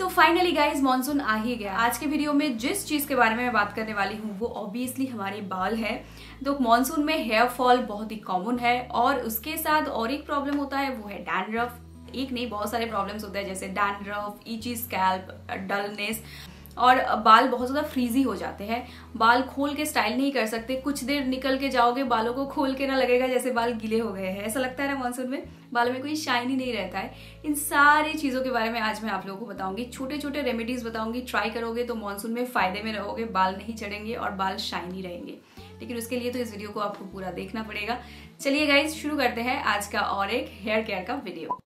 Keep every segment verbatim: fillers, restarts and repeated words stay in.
तो finally guys monsoon आ ही गया। आज के वीडियो में जिस चीज के बारे में मैं बात करने वाली हूँ वो ऑब्वियसली हमारे बाल है। तो मॉनसून में हेयर फॉल बहुत ही कॉमन है और उसके साथ और एक प्रॉब्लम होता है वो है डैंड्रफ। एक नहीं बहुत सारे प्रॉब्लम्स होते हैं जैसे डैंड्रफ, इची स्कैल्प, डलनेस और बाल बहुत ज्यादा फ्रीजी हो जाते हैं। बाल खोल के स्टाइल नहीं कर सकते, कुछ देर निकल के जाओगे बालों को खोल के ना लगेगा जैसे बाल गीले हो गए हैं, ऐसा लगता है ना मॉनसून में बालों में कोई शाइन ही नहीं रहता है। इन सारी चीजों के बारे में आज मैं आप लोगों को बताऊंगी, छोटे छोटे रेमेडीज बताऊंगी। ट्राई करोगे तो मॉनसून में फायदे में रहोगे, बाल नहीं चढ़ेंगे और बाल शाइनी रहेंगे। लेकिन उसके लिए तो इस वीडियो को आपको पूरा देखना पड़ेगा। चलिए गाइज शुरू करते हैं आज का और एक हेयर केयर का वीडियो।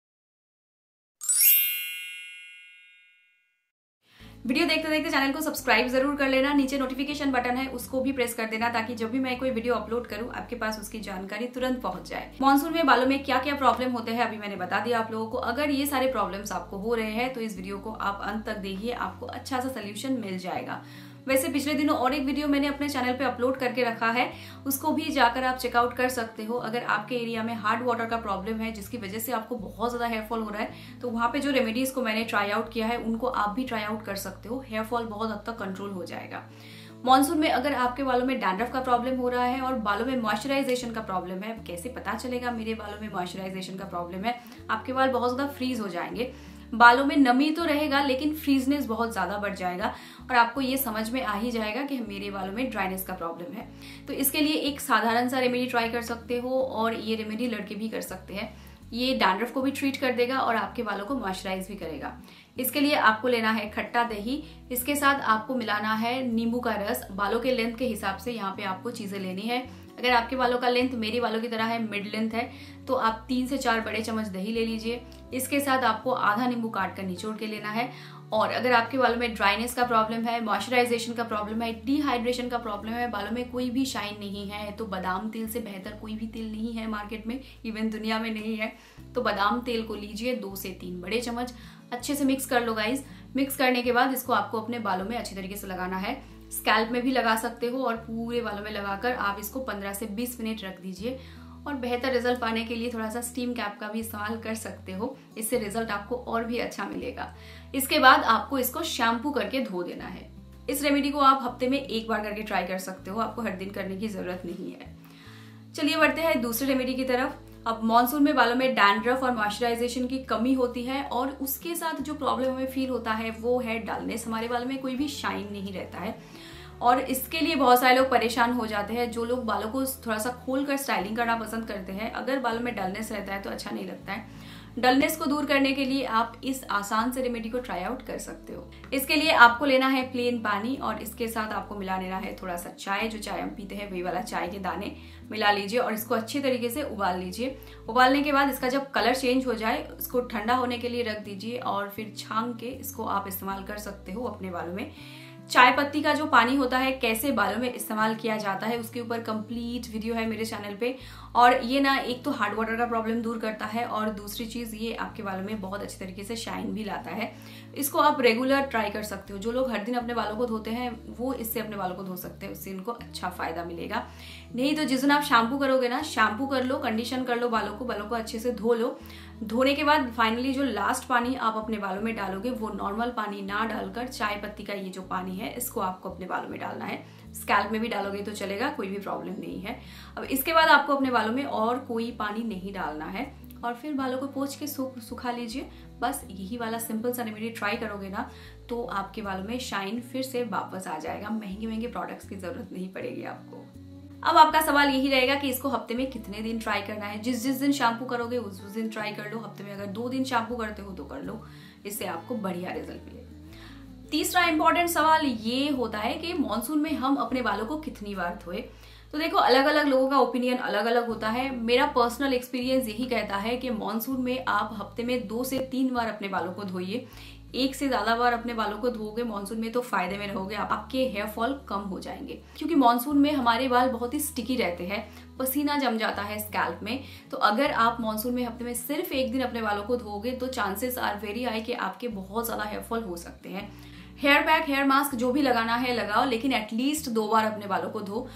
वीडियो देखते देखते चैनल को सब्सक्राइब जरूर कर लेना, नीचे नोटिफिकेशन बटन है उसको भी प्रेस कर देना ताकि जब भी मैं कोई वीडियो अपलोड करूं आपके पास उसकी जानकारी तुरंत पहुंच जाए। मॉनसून में बालों में क्या क्या प्रॉब्लम होते हैं अभी मैंने बता दिया आप लोगों को। अगर ये सारे प्रॉब्लम्स आपको हो रहे हैं तो इस वीडियो को आप अंत तक देखिए, आपको अच्छा सा सोल्यूशन मिल जाएगा। वैसे पिछले दिनों और एक वीडियो मैंने अपने चैनल पे अपलोड करके रखा है, उसको भी जाकर आप चेकआउट कर सकते हो। अगर आपके एरिया में हार्ड वाटर का प्रॉब्लम है जिसकी वजह से आपको बहुत ज्यादा हेयर फॉल हो रहा है तो वहां पे जो रेमेडीज को मैंने ट्राई आउट किया है उनको आप भी ट्राई आउट कर सकते हो। हेयर फॉल बहुत हद तक कंट्रोल हो जाएगा। मॉनसून में अगर आपके बालों में डैंड्रफ का प्रॉब्लम हो रहा है और बालों में मॉइस्चराइजेशन का प्रॉब्लम है, कैसे पता चलेगा मेरे बालों में मॉइस्चराइजेशन का प्रॉब्लम है? आपके बाल बहुत ज्यादा फ्रीज हो जाएंगे, बालों में नमी तो रहेगा लेकिन फ्रीजनेस बहुत ज्यादा बढ़ जाएगा और आपको ये समझ में आ ही जाएगा कि मेरे बालों में ड्राइनेस का प्रॉब्लम है। तो इसके लिए एक साधारण सा रेमेडी ट्राई कर सकते हो और ये रेमेडी लड़के भी कर सकते हैं। ये डैंड्रफ को भी ट्रीट कर देगा और आपके बालों को मॉइस्चराइज भी करेगा। इसके लिए आपको लेना है खट्टा दही, इसके साथ आपको मिलाना है नींबू का रस। बालों के लेंथ के हिसाब से यहाँ पे आपको चीजें लेनी है। अगर आपके बालों का लेंथ मेरे बालों की तरह है, मिड लेंथ है, तो आप तीन से चार बड़े चम्मच दही ले लीजिए। इसके साथ आपको आधा नींबू काट कर निचोड़ के लेना है। और अगर आपके बालों में ड्राइनेस का प्रॉब्लम है, मॉइस्चराइजेशन का प्रॉब्लम है, डिहाइड्रेशन का प्रॉब्लम है, बालों में कोई भी शाइन नहीं है, तो बादाम तेल से बेहतर कोई भी तेल नहीं है मार्केट में, इवन दुनिया में नहीं है। तो बादाम तेल को लीजिए दो से तीन बड़े चम्मच, अच्छे से मिक्स कर लो गाइज। मिक्स करने के बाद इसको आपको अपने बालों में अच्छी तरीके से लगाना है। स्कैल्प में भी लगा सकते हो और पूरे बालों में लगाकर आप इसको पंद्रह से बीस मिनट रख दीजिए। और बेहतर रिजल्ट पाने के लिए थोड़ा सा स्टीम कैप का भी इस्तेमाल कर सकते हो, इससे रिजल्ट आपको और भी अच्छा मिलेगा। इसके बाद आपको इसको शैम्पू करके धो देना है। इस रेमेडी को आप हफ्ते में एक बार करके ट्राई कर सकते हो, आपको हर दिन करने की जरूरत नहीं है। चलिए बढ़ते हैं दूसरे रेमेडी की तरफ। अब मॉनसून में बालों में डैंड्रफ और मॉइस्चराइजेशन की कमी होती है और उसके साथ जो प्रॉब्लम हमें फील होता है वो है डलनेस। हमारे बालों में कोई भी शाइन नहीं रहता है और इसके लिए बहुत सारे लोग परेशान हो जाते हैं। जो लोग बालों को थोड़ा सा खोल कर स्टाइलिंग करना पसंद करते हैं, अगर बालों में डलनेस रहता है तो अच्छा नहीं लगता है। डलनेस को दूर करने के लिए आप इस आसान से रेमेडी को ट्राई आउट कर सकते हो। इसके लिए आपको लेना है प्लेन पानी और इसके साथ आपको मिला लेना है थोड़ा सा चाय, जो चाय हम पीते हैं वही वाला चाय के दाने मिला लीजिए और इसको अच्छे तरीके से उबाल लीजिए। उबालने के बाद इसका जब कलर चेंज हो जाए इसको ठंडा होने के लिए रख दीजिए और फिर छान के इसको आप इस्तेमाल कर सकते हो अपने बालों में। चाय पत्ती का जो पानी होता है कैसे बालों में इस्तेमाल किया जाता है उसके ऊपर कंप्लीट वीडियो है मेरे चैनल पे। और ये ना एक तो हार्ड वाटर का प्रॉब्लम दूर करता है और दूसरी चीज ये आपके बालों में बहुत अच्छी तरीके से शाइन भी लाता है। इसको आप रेगुलर ट्राई कर सकते हो। जो लोग हर दिन अपने बालों को धोते हैं वो इससे अपने बालों को धो सकते हैं, उससे इनको अच्छा फायदा मिलेगा। नहीं तो जिस दिन आप शैम्पू करोगे ना, शैम्पू कर लो, कंडीशन कर लो बालों को, बालों को अच्छे से धो लो। धोने के बाद फाइनली जो लास्ट पानी आप अपने बालों में डालोगे वो नॉर्मल पानी ना डालकर चाय पत्ती का ये जो पानी है इसको आपको अपने बालों में डालना है। स्कैल्प में भी डालोगे तो चलेगा, कोई भी प्रॉब्लम नहीं है। अब इसके बाद आपको अपने बालों में और कोई पानी नहीं डालना है और फिर बालों को पोंछ के सुखा लीजिए। बस यही वाला सिंपल सा रेमेडी ट्राई करोगे ना तो आपके बालों में शाइन फिर से वापस आ जाएगा। महंगे महंगे प्रोडक्ट्स की जरूरत नहीं पड़ेगी आपको। अब आपका सवाल यही रहेगा कि इसको हफ्ते में कितने दिन ट्राई करना है। जिस जिस दिन शैम्पू करोगे उस उस दिन ट्राई कर लो। हफ्ते में अगर दो दिन शैम्पू करते हो तो कर लो, इससे आपको बढ़िया रिजल्ट मिलेगा। तीसरा इंपॉर्टेंट सवाल ये होता है कि मॉनसून में हम अपने बालों को कितनी बार धोए। तो देखो अलग अलग लोगों का ओपिनियन अलग अलग होता है। मेरा पर्सनल एक्सपीरियंस यही कहता है कि मॉनसून में आप हफ्ते में दो से तीन बार अपने बालों को धोइए। एक से ज्यादा बार अपने बालों को धोओगे मॉनसून में तो फायदे में रहोगे, आपके हेयर फॉल कम हो जाएंगे। क्योंकि मॉनसून में हमारे बाल बहुत ही स्टिकी रहते हैं, पसीना जम जाता है स्कैल्प में। तो अगर आप मॉनसून में हफ्ते में सिर्फ एक दिन अपने बालों को धोओगे तो चांसेस आर वेरी हाई कि आपके बहुत ज्यादा हेयर फॉल हो सकते हैं। हेयर पैक, हेयर मास्क जो भी लगाना है लगाओ, लेकिन एटलीस्ट दो बार अपने बालों को धो।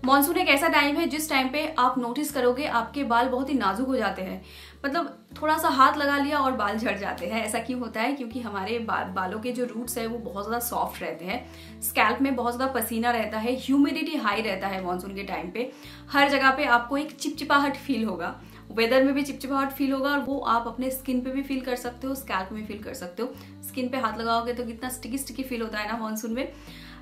मॉनसून एक ऐसा टाइम है जिस टाइम पे आप नोटिस करोगे आपके बाल बहुत ही नाजुक हो जाते हैं। मतलब थोड़ा सा हाथ लगा लिया और बाल झड़ जाते हैं। ऐसा क्यों होता है? क्योंकि हमारे बा, बालों के जो रूट्स है वो बहुत ज्यादा सॉफ्ट रहते हैं। स्कैल्प में बहुत ज्यादा पसीना रहता है, ह्यूमिडिटी हाई रहता है मॉनसून के टाइम पे। हर जगह पे आपको एक चिपचिपाहट फील होगा, वेदर में भी चिपचिपाहट फील होगा और वो आप अपने स्किन पे भी फील कर सकते हो, स्कैल्प में फील कर सकते हो। स्किन पे हाथ लगाओगे तो कितना स्टिकी स्टिकी फील होता है ना मॉनसून में।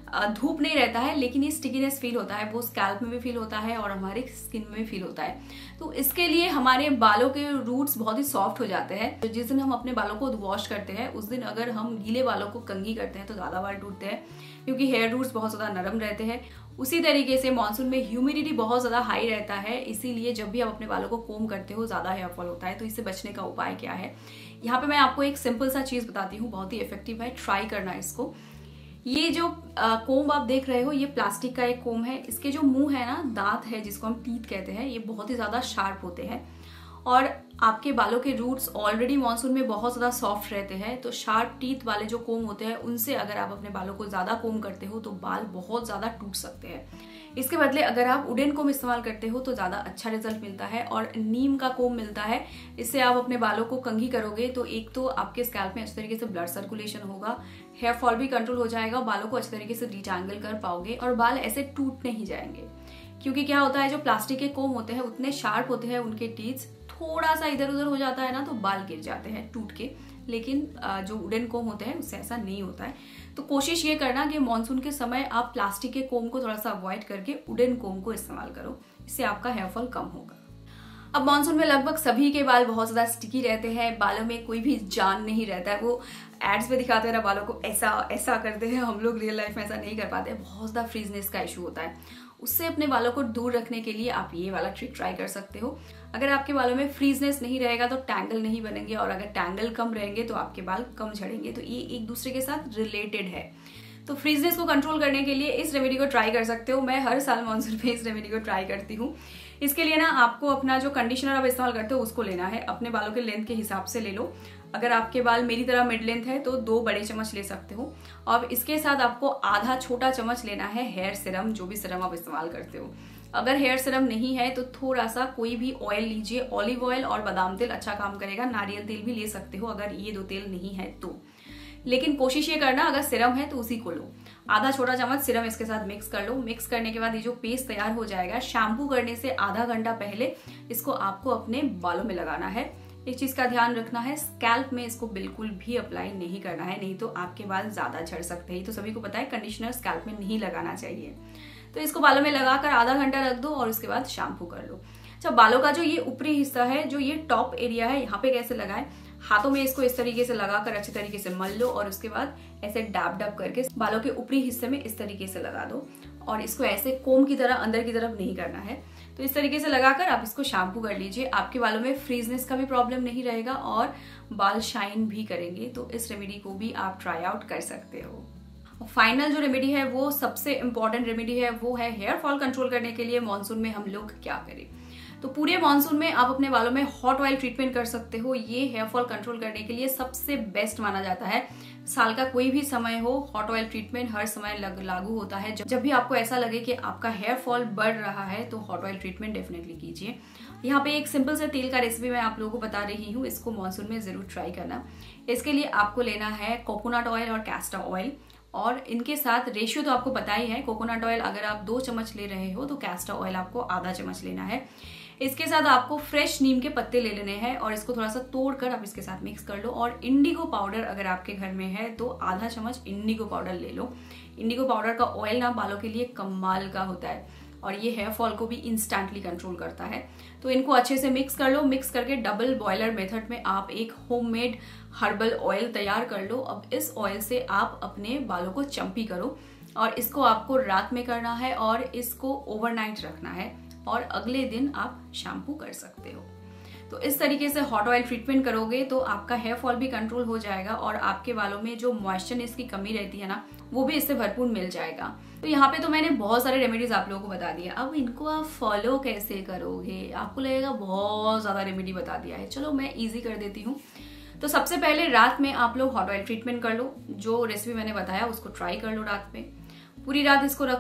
धूप नहीं रहता है लेकिन ये स्टिकीनेस फील होता है, वो स्कैल्प में भी फील होता है और हमारे स्किन में भी फील होता है। तो इसके लिए हमारे बालों के रूट्स बहुत ही सॉफ्ट हो जाते हैं। तो जिस दिन हम अपने बालों को वॉश करते हैं उस दिन अगर हम गीले बालों को कंघी करते हैं तो ज्यादा बाल टूटते हैं, क्योंकि हेयर रूट्स बहुत ज्यादा नरम रहते हैं। उसी तरीके से मॉनसून में ह्यूमिडिटी बहुत ज्यादा हाई रहता है, इसीलिए जब भी आप अपने बालों को कोम करते हो ज्यादा हेयर फॉल होता है। तो इससे बचने का उपाय क्या है, यहाँ पे मैं आपको एक सिंपल सा चीज बताती हूँ, बहुत ही इफेक्टिव है, ट्राई करना इसको। ये जो कोम आप देख रहे हो ये प्लास्टिक का एक कोम है। इसके जो मुंह है ना, दांत है जिसको हम टीथ कहते हैं, ये बहुत ही ज्यादा शार्प होते हैं और आपके बालों के रूट्स ऑलरेडी मॉनसून में बहुत ज्यादा सॉफ्ट रहते हैं। तो शार्प टीथ वाले जो कोम होते हैं उनसे अगर आप अपने बालों को ज्यादा कोम करते हो तो बाल बहुत ज्यादा टूट सकते हैं। इसके बदले अगर आप वुडन कोम इस्तेमाल करते हो तो ज्यादा अच्छा रिजल्ट मिलता है और नीम का कोम मिलता है। इससे आप अपने बालों को कंघी करोगे तो एक तो आपके स्कैल्प में अच्छे तरीके से ब्लड सर्कुलेशन होगा, हेयर फॉल भी कंट्रोल हो जाएगा, बालों को अच्छे तरीके से डिटैंगल कर पाओगे और बाल ऐसे टूट नहीं जाएंगे। क्योंकि क्या होता है, जो प्लास्टिक के कोम होते हैं उतने शार्प होते हैं, उनके टीथ थोड़ा सा इधर उधर हो जाता है ना तो बाल गिर जाते हैं टूट के। लेकिन जो वुडन कोम होते हैं उससे ऐसा नहीं होता है। तो कोशिश ये करना कि मॉनसून के समय आप प्लास्टिक के कोम को थोड़ा सा अवॉइड करके वुडन कोम को इस्तेमाल करो, इससे आपका हेयर फॉल कम होगा। अब मॉनसून में लगभग सभी के बाल बहुत ज्यादा स्टिकी रहते हैं, बालों में कोई भी जान नहीं रहता है। वो एड्स में दिखाते हैं ना बालों को ऐसा ऐसा करते हैं, हम लोग रियल लाइफ में ऐसा नहीं कर पाते, बहुत ज्यादा फ्रीजनेस का इशू होता है। उससे अपने बालों को दूर रखने के लिए आप ये वाला ट्रिक ट्राई कर सकते हो। अगर आपके बालों में फ्रीजनेस नहीं रहेगा तो टैंगल नहीं बनेंगे और अगर टैंगल कम रहेंगे तो आपके बाल कम झड़ेंगे। तो ये एक दूसरे के साथ रिलेटेड है। तो फ्रीजनेस को कंट्रोल करने के लिए इस रेमेडी को ट्राई कर सकते हो। मैं हर साल मॉनसून पे इस रेमेडी को ट्राई करती हूँ। इसके लिए ना आपको अपना जो कंडीशनर आप इस्तेमाल करते हो उसको लेना है, अपने बालों के लेंथ के हिसाब से ले लो। अगर आपके बाल मेरी तरह मिड लेंथ है तो दो बड़े चम्मच ले सकते हो और इसके साथ आपको आधा छोटा चम्मच लेना है हेयर सीरम, जो भी सीरम आप इस्तेमाल करते हो। अगर हेयर सीरम नहीं है तो थोड़ा सा कोई भी ऑयल लीजिए, ऑलिव ऑयल और बादाम तेल अच्छा काम करेगा, नारियल तेल भी ले सकते हो अगर ये दो तेल नहीं है तो। लेकिन कोशिश ये करना अगर सीरम है तो उसी को लो। आधा छोटा चम्मच सीरम इसके साथ मिक्स कर लो। मिक्स करने के बाद ये जो पेस्ट तैयार हो जाएगा, शैम्पू करने से आधा घंटा पहले इसको आपको अपने बालों में लगाना है। एक चीज का ध्यान रखना है, स्कैल्प में इसको बिल्कुल भी अप्लाई नहीं करना है, नहीं तो आपके बाल ज्यादा झड़ सकते हैं। तो सभी को पता है कंडीशनर स्कैल्प में नहीं लगाना चाहिए। तो इसको बालों में लगाकर आधा घंटा रख दो और उसके बाद शैम्पू कर लो। अच्छा, बालों का जो ये ऊपरी हिस्सा है, जो ये टॉप एरिया है, यहाँ पे कैसे लगाएं? हाथों में इसको इस तरीके से लगाकर अच्छे तरीके से मल लो और उसके बाद ऐसे डैब डैब करके बालों के ऊपरी हिस्से में इस तरीके से लगा दो और इसको ऐसे कोम की तरह अंदर की तरफ नहीं करना है। तो इस तरीके से लगाकर आप इसको शैम्पू कर लीजिए। आपके बालों में फ्रीजनेस का भी प्रॉब्लम नहीं रहेगा और बाल शाइन भी करेंगे। तो इस रेमेडी को भी आप ट्राई आउट कर सकते हो। फाइनल जो रेमेडी है वो सबसे इंपॉर्टेंट रेमेडी है, वो है हेयर फॉल कंट्रोल करने के लिए मॉनसून में हम लोग क्या करें। तो पूरे मॉनसून में आप अपने बालों में हॉट ऑयल ट्रीटमेंट कर सकते हो। ये हेयर फॉल कंट्रोल करने के लिए सबसे बेस्ट माना जाता है। साल का कोई भी समय हो, हॉट ऑयल ट्रीटमेंट हर समय लग, लागू होता है। जब भी आपको ऐसा लगे कि आपका हेयर फॉल बढ़ रहा है तो हॉट ऑयल ट्रीटमेंट डेफिनेटली कीजिए। यहाँ पे एक सिंपल से तेल का रेसिपी मैं आप लोगों को बता रही हूँ, इसको मॉनसून में जरूर ट्राई करना। इसके लिए आपको लेना है कोकोनट ऑयल और कैस्टर ऑयल और इनके साथ रेशियो तो आपको पता ही है। कोकोनट ऑयल अगर आप दो चम्मच ले रहे हो तो कैस्टर ऑयल आपको आधा चम्मच लेना है। इसके साथ आपको फ्रेश नीम के पत्ते ले लेने हैं और इसको थोड़ा सा तोड़कर आप इसके साथ मिक्स कर लो। और इंडिगो पाउडर अगर आपके घर में है तो आधा चम्मच इंडिगो पाउडर ले लो। इंडिगो पाउडर का ऑयल ना बालों के लिए कमाल का होता है और ये हेयर फॉल को भी इंस्टेंटली कंट्रोल करता है। तो इनको अच्छे से मिक्स कर लो। मिक्स करके डबल बॉयलर मेथड में आप एक होममेड हर्बल ऑयल तैयार कर लो। अब इस ऑयल से आप अपने बालों को चंपी करो और इसको आपको रात में करना है और इसको ओवरनाइट रखना है और अगले दिन आप शैम्पू कर सकते हो। तो इस तरीके से हॉट ऑयल ट्रीटमेंट करोगे तो आपका हेयर फॉल भी कंट्रोल हो जाएगा और आपके बालों में जो मॉइस्चरनेस की कमी रहती है ना, वो भी इससे भरपूर मिल जाएगा। तो यहाँ पे तो मैंने बहुत सारे रेमेडीज आप लोगों को बता दिया। अब इनको आप फॉलो कैसे करोगे? आपको लगेगा बहुत ज्यादा रेमेडी बता दिया है। चलो मैं इजी कर देती हूँ। तो सबसे पहले रात में आप लोग हॉट ऑयल ट्रीटमेंट कर लो। जो रेसिपी मैंने बताया उसको ट्राई कर लो रात में, पूरी रात इसको रख लो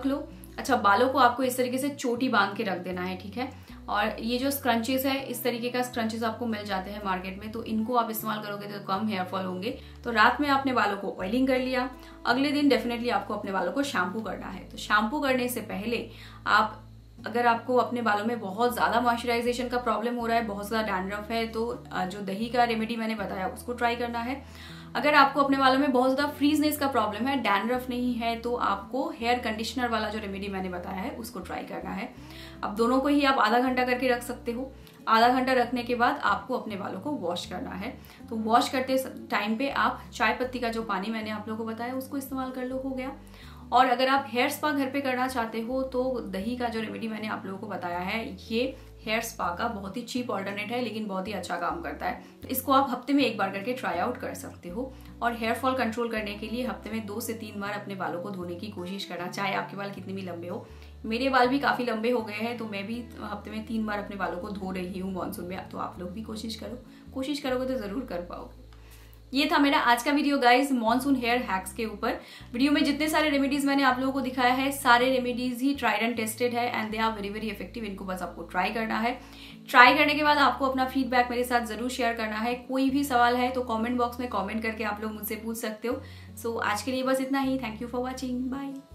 अच्छा, बालों को आपको इस तरीके से चोटी बांध के रख देना है, ठीक है। और ये जो स्क्रंचेस है, इस तरीके का स्क्रंचेस आपको मिल जाते हैं मार्केट में, तो इनको आप इस्तेमाल करोगे तो कम हेयर फॉल होंगे। तो रात में आपने बालों को ऑयलिंग कर लिया, अगले दिन डेफिनेटली आपको अपने बालों को शैम्पू करना है। तो शैम्पू करने से पहले आप, अगर आपको अपने बालों में बहुत ज़्यादा मॉइस्चराइजेशन का प्रॉब्लम हो रहा है, बहुत ज़्यादा डैंड्रफ है, तो जो दही का रेमेडी मैंने बताया उसको ट्राई करना है। अगर आपको अपने बालों में बहुत ज़्यादा फ्रीजनेस का प्रॉब्लम है, डैंड्रफ नहीं है, तो आपको हेयर कंडीशनर वाला जो रेमेडी मैंने बताया है उसको ट्राई करना है। अब दोनों को ही आप आधा घंटा करके रख सकते हो। आधा घंटा रखने के बाद आपको अपने बालों को वॉश करना है। तो वॉश करते टाइम पे आप चाय पत्ती का जो पानी मैंने आप लोगों को बताया उसको इस्तेमाल कर लो, हो गया। और अगर आप हेयर स्पा घर पे करना चाहते हो तो दही का जो रेमेडी मैंने आप लोगों को बताया है, ये हेयर स्पा का बहुत ही चीप ऑल्टरनेट है, लेकिन बहुत ही अच्छा काम करता है। तो इसको आप हफ्ते में एक बार करके ट्राई आउट कर सकते हो। और हेयर फॉल कंट्रोल करने के लिए हफ्ते में दो से तीन बार अपने बालों को धोने की कोशिश करना, चाहे आपके बाल कितने भी लंबे हो। मेरे बाल भी काफी लंबे हो गए हैं, तो मैं भी हफ्ते में तीन बार अपने बालों को धो रही हूँ मानसून में। तो आप लोग भी कोशिश करो, कोशिश करोगे तो जरूर कर पाओगे। ये था मेरा आज का video guys, monsoon hair hacks के ऊपर। वीडियो में जितने सारे रेमेडीज मैंने आप लोगों को दिखाया है, सारे रेमेडीज ही ट्राइड एंड टेस्टेड है and they are very very effective. इनको बस आपको ट्राई करना है। ट्राई करने के बाद आपको अपना फीडबैक मेरे साथ जरूर शेयर करना है। कोई भी सवाल है तो कमेंट बॉक्स में कमेंट करके आप लोग मुझसे पूछ सकते हो। सो so, आज के लिए बस इतना ही। Thank you for watching, bye.